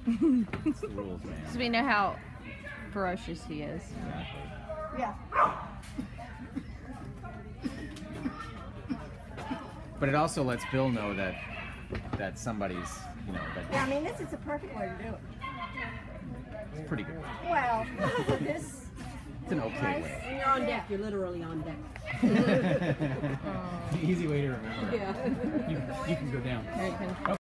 It's the rules, man. Because we know how ferocious he is. Exactly. Yeah. But it also lets Bill know that somebody's, you know, that Yeah, I mean, this is the perfect way to do it. it's pretty good. Well, this. It's an okay way. When you're on deck, you're literally on deck. Easy way to remember. Yeah. You can go down. There you can